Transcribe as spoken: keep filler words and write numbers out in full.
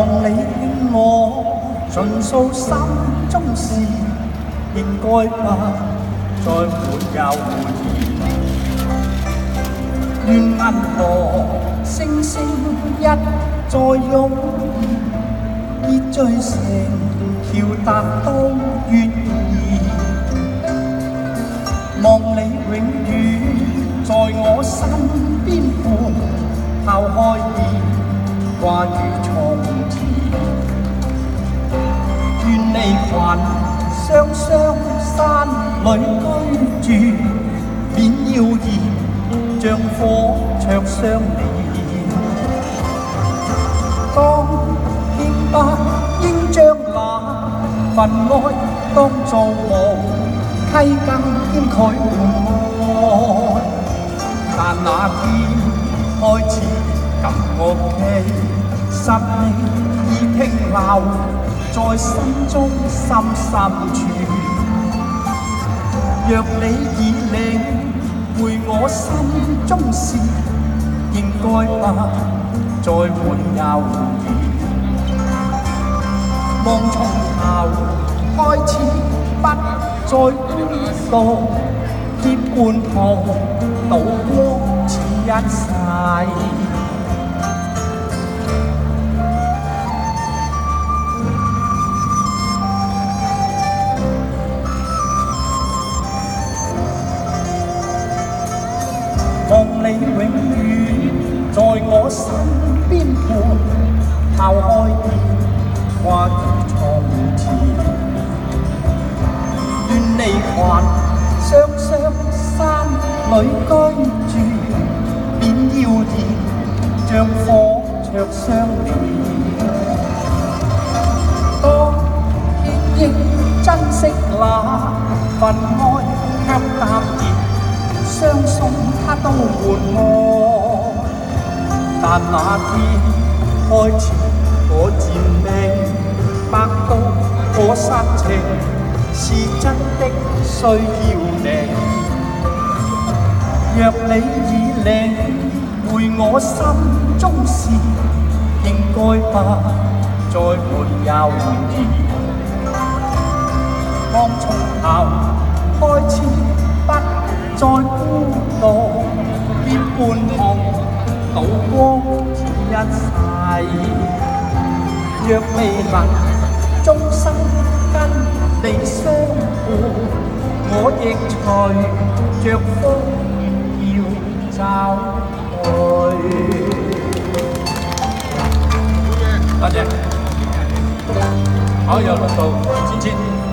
望你聽我盡訴心中事，應該不再沒有疑。願銀河星星一再擁抱，結聚成橋達到月兒。望你永遠在我身邊伴，拋開牽掛於從前。願離群雙雙山裏居住，免耀燃像火灼相連。當天不應將那份愛當作無溪更兼佢愛，但那天開始感覺其實你已停留在心中深深處。若你已領會我心中事，應該不再沒猶豫。望從頭開始不再孤獨，結伴同渡過此一世。望你永遠在我身邊伴，拋開牽掛於從前。願離群雙雙山裏居住，免耀燃像火灼相連。當天應珍惜那份愛，卻淡然相信他都換我，但那天開始我漸明白到我實情是真的需要你。若你已領會我心中事，應該不再沒猶豫。望從頭開始不再孤獨，結伴同渡過一世。若未能終生跟你相伴，我亦隨着風要走去。多謝，好，又輪到芊芊。